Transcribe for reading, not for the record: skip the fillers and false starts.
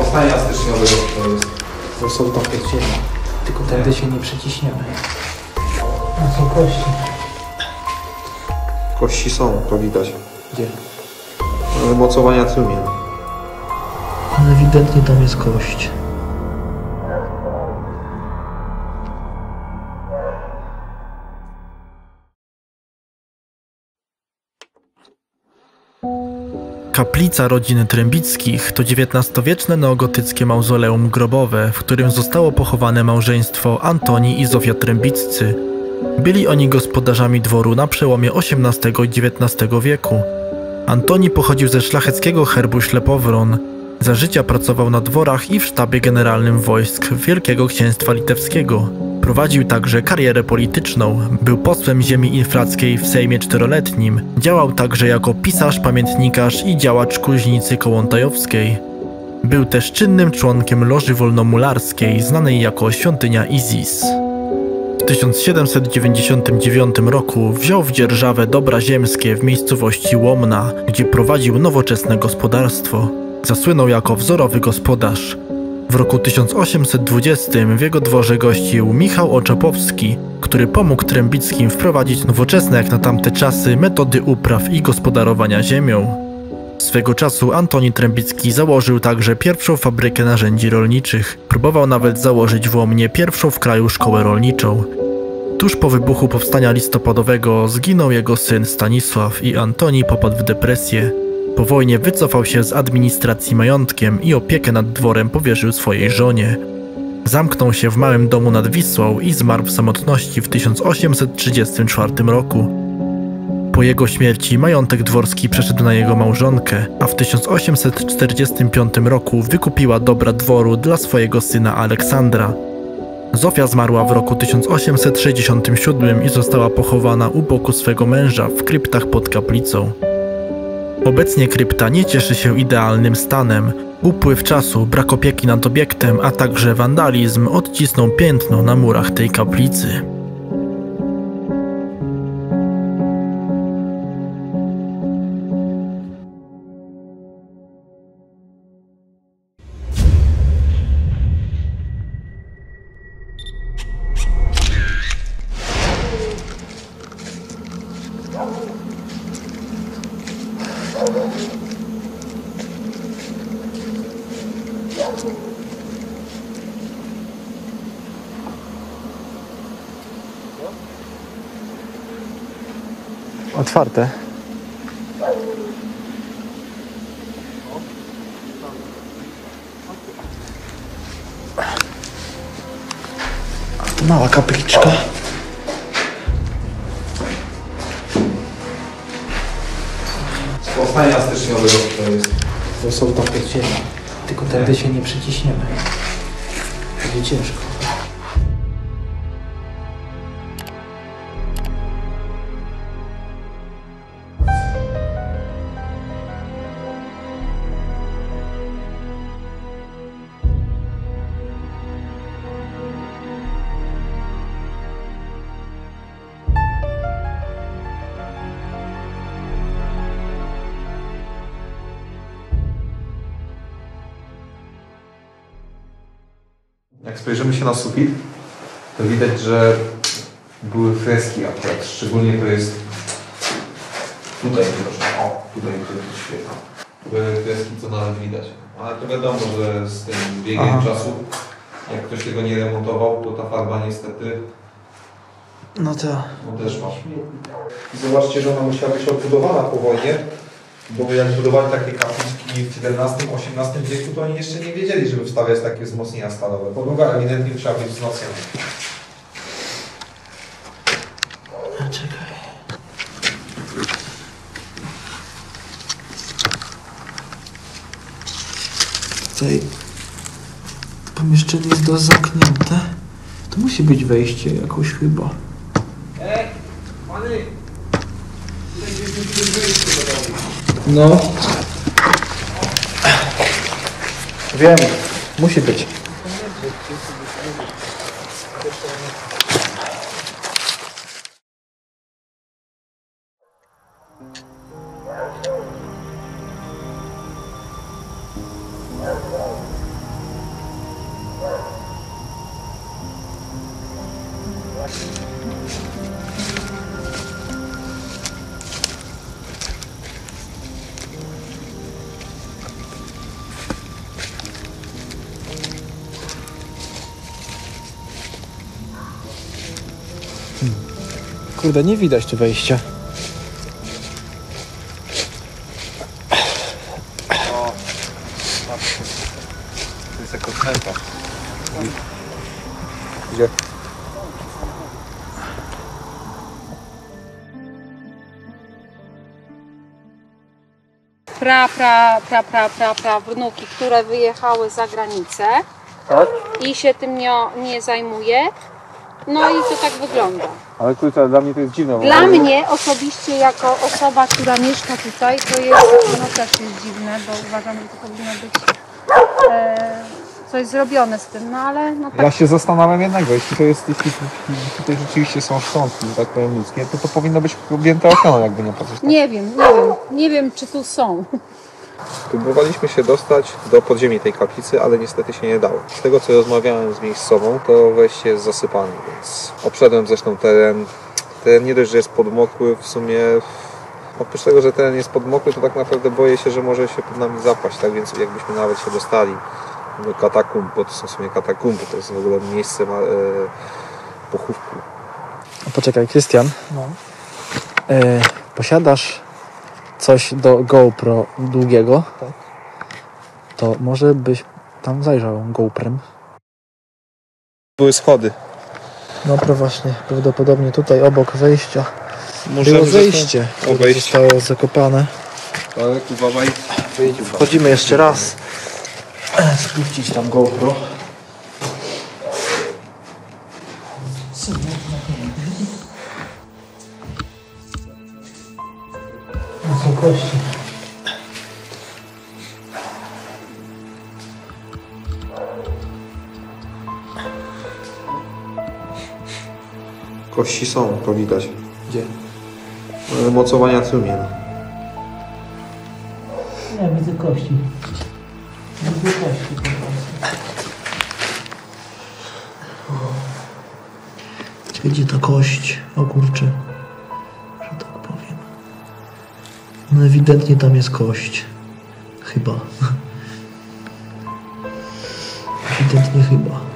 powstania styczniowego to jest. To są tam pierścienie. Tylko tędy się nie przeciśniemy. No są kości. Kości są, to widać. Gdzie? Mocowania trumien. Ale ewidentnie tam jest kość. Kaplica rodziny Trębickich to XIX-wieczne neogotyckie mauzoleum grobowe, w którym zostało pochowane małżeństwo Antoni i Zofia Trębiccy. Byli oni gospodarzami dworu na przełomie XVIII i XIX wieku. Antoni pochodził ze szlacheckiego herbu Ślepowron. Za życia pracował na dworach i w sztabie generalnym wojsk Wielkiego Księstwa Litewskiego. Prowadził także karierę polityczną, był posłem ziemi infrackiej w Sejmie Czteroletnim, działał także jako pisarz, pamiętnikarz i działacz Kuźnicy Kołłątajowskiej. Był też czynnym członkiem Loży Wolnomularskiej, znanej jako Świątynia Isis. W 1799 roku wziął w dzierżawę dobra ziemskie w miejscowości Łomna, gdzie prowadził nowoczesne gospodarstwo. Zasłynął jako wzorowy gospodarz. W roku 1820 w jego dworze gościł Michał Oczapowski, który pomógł Trębickim wprowadzić nowoczesne jak na tamte czasy metody upraw i gospodarowania ziemią. Swego czasu Antoni Trębicki założył także pierwszą fabrykę narzędzi rolniczych. Próbował nawet założyć w Łomnie pierwszą w kraju szkołę rolniczą. Tuż po wybuchu powstania listopadowego zginął jego syn Stanisław i Antoni popadł w depresję. Po wojnie wycofał się z administracji majątkiem i opiekę nad dworem powierzył swojej żonie. Zamknął się w małym domu nad Wisłą i zmarł w samotności w 1834 roku. Po jego śmierci majątek dworski przeszedł na jego małżonkę, a w 1845 roku wykupiła dobra dworu dla swojego syna Aleksandra. Zofia zmarła w roku 1867 i została pochowana u boku swego męża w kryptach pod kaplicą. Obecnie krypta nie cieszy się idealnym stanem. Upływ czasu, brak opieki nad obiektem, a także wandalizm odcisnął piętno na murach tej kaplicy. Otwarte. Mała kapliczka. Z powstania styczniowego to jest. To są tam pierścienie. Tylko tędy się nie przeciśniemy. Będzie ciężko. Jak spojrzymy się na sufit, to widać, że były freski akurat. Szczególnie to jest tutaj proszę. O, tutaj to jest świetne. Były freski, co nawet widać. Ale to wiadomo, że z tym biegiem czasu, jak ktoś tego nie remontował, to ta farba niestety No to... też ma. Zobaczcie, że ona musiała być odbudowana po wojnie, bo jak budowali takie kapliczki w XVII-XVIII wieku, to oni jeszcze nie wiedzieli, żeby wstawiać takie wzmocnienia stalowe. Podłoga ewidentnie musiała być wzmocniona. Czekaj. Tutaj pomieszczenie jest zamknięte. To musi być wejście jakoś chyba. Pany! Tutaj gdzieś musi być wejście do domu. No. Wiem, musi być. Kurde, nie widać tu wejścia. To jest jako cmentarz. Gdzie? Wnuki, które wyjechały za granicę i się tym nie zajmuje. No i to tak wygląda. Ale kurczę, dla mnie to jest dziwne. Dla mnie osobiście, jako osoba, która mieszka tutaj, to jest, no też jest dziwne, bo uważam, że to powinno być coś zrobione z tym, no ale no tak. Ja się zastanawiam jednego, jeśli tutaj rzeczywiście są szczątki, tak powiem, ludzkie, to powinno być objęte ochroną, jakby nie patrzeć. Nie wiem, czy tu są. Próbowaliśmy się dostać do podziemi tej kaplicy, ale niestety się nie dało. Z tego, co rozmawiałem z miejscową, to wejście jest zasypane, więc obszedłem zresztą teren. Teren nie dość, że jest podmokły, w sumie oprócz tego, że teren jest podmokły, to tak naprawdę boję się, że może się pod nami zapaść, tak więc jakbyśmy nawet się dostali do katakumb, bo to są w sumie katakumby, to jest w ogóle miejsce pochówku. Poczekaj, Krystian. No. Posiadasz coś do GoPro długiego? Tak. To może byś tam zajrzał GoPrem. Były schody. No to właśnie, prawdopodobnie tutaj obok wejścia Może było zejście, które zostało zakopane. Ale uważaj. Wchodzimy jeszcze raz. Spuścić tam GoPro. Są kości. Kości są, to widać. Gdzie? Mocowania trumien. Ja widzę kości. Widzę kości. Gdzie ta kość? O kurczę. Że tak powiem. No ewidentnie tam jest kość. Chyba. Ewidentnie chyba.